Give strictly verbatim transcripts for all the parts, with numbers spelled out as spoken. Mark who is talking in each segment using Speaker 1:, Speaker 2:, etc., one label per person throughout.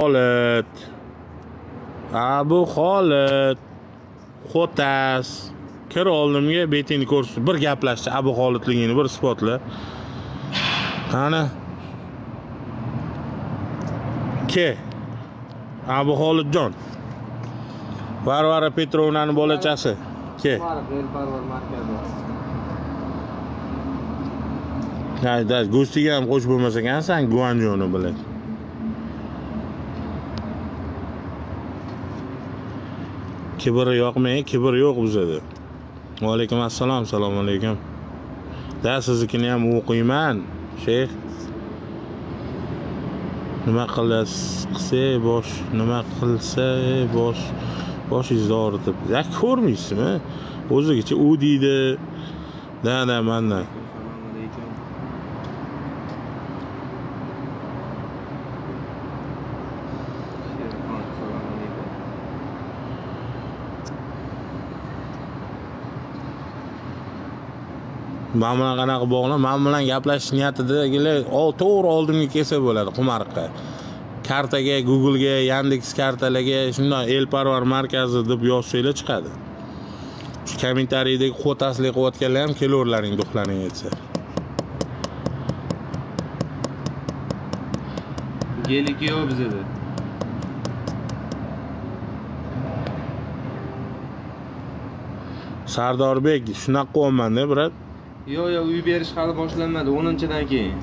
Speaker 1: Xolit. Abu Xolit. Xotas. Kir oldimga betingni ko'rsatdi. Bir gaplashdi Abu Xolitligini bir isbotla. Qani? Ke. Abu Xolitjon. Varvara Petrovnaning bolachasi. Ke. Hayda, go'stiga ham qo'sh bo'lmasa ekansan, Guanjoni bilan. Kibr yo'qmi? Kibr yo'q bizda. Va alaykum assalom, assalomu alaykum. Da siznikini ham o'qiyman, sheyx. Nima qilsa bosh, nima qilsa bosh, boshingizni og'ritib. Ya ko'rmaysizmi? O'zigacha u deydi. Da, da, mana. Men bilan qanaqa bog'lar, men bilan gaplashish niyatidagilar to'g'ri oldimga kelsa bo'ladi Qumariqqa. Kartaga, Google'ga, Yandex kartalarga shunday Elparvar markazi deb yozsanglar chiqadi. Shu kommentariyadagi qo'taslik qilayotganlar ham kelaverlaring duxlaring etsa.
Speaker 2: Geliki yo'q bizda.
Speaker 1: Sardorbek, shunaqa qo'yman-da, brat.
Speaker 2: Yo'q, yo'q, uy berish hali boshlanmadi, o'ninchidan keyin.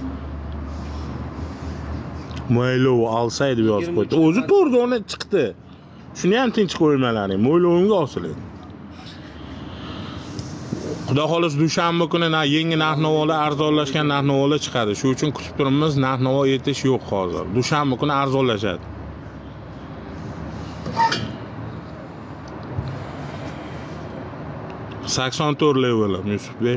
Speaker 1: Mo'ylov olsay deb yozib qo'ydi. O'zi to'g'ri o'rni chiqdi. Shuni ham tinch qo'ymalaring. Mo'ylovimga olsin. Xudo xolos dushanba kuni yangi narx-navolar, arzonlashgan narx-navolar chiqadi. Shu uchun kutib turibmiz, narx-navo yetish yo'q hozir. Dushanba kuni arzonlashadi. sakson to'rt level Yusufbek.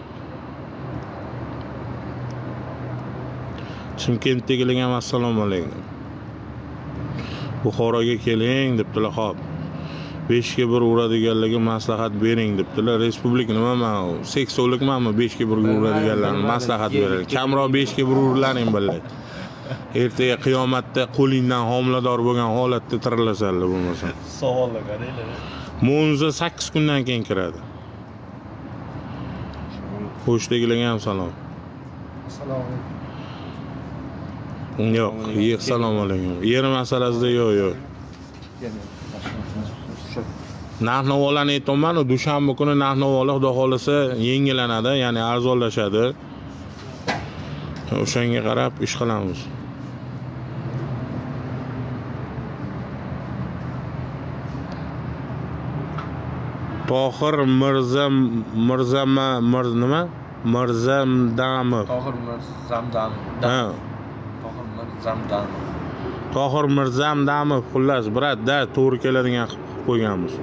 Speaker 1: Chimkentdagilarga ham assalomu alaykum. Buxoroga keling debdilar, xo'p. besh ga bir uradiganlarga maslahat bering debdilar. Respublika nima men seksovlikmanmi besh ga bir ga uradiganlarga maslahat beradi. Kamroq besh ga bir urlaring bilay. Ertaga qiyomatda qo'lingdan homilador bo'lgan holatda tirilasanlar bo'lmasa.
Speaker 2: Savollar qaranglar.
Speaker 1: Monza sakkiz kundan keyin kiradi. Qo'shdagilarga ham salom.
Speaker 2: Assalomu
Speaker 1: Yo'q, yer assalomu alaykum. Yer masalasida yo'q, yo'q. Narx-navolarni aytaman, dushanba kuni narx-navolar xudo xolasa yangilanadi, ya'ni arzonlashadi. O'shanga qarab ish qilamiz. Tohir Mirza Mirzama Mir nima? Mirzamdamov.
Speaker 2: Tohir Mirzamdamov.
Speaker 1: Ha.
Speaker 2: Tohir Mirzamdamov.
Speaker 1: Tohir Mirzamdamov xullas, brat, da to'g'ri keladigan qilib qo'yganmiz.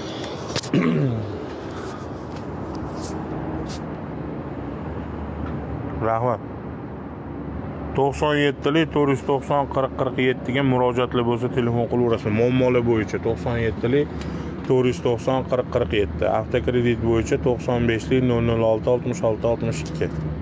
Speaker 1: Rahmat. to'qson yetti lik to'rt yuz to'qson qirq qirq yetti ga murojaatlar bo'lsa telefon qilaverasiz. Muammolar bo'yicha to'qson yetti lik to'rt yuz to'qson qirq qirq yetti, avtokredit bo'yicha to'qson besh lik nol nol olti oltmish olti oltmish ikki.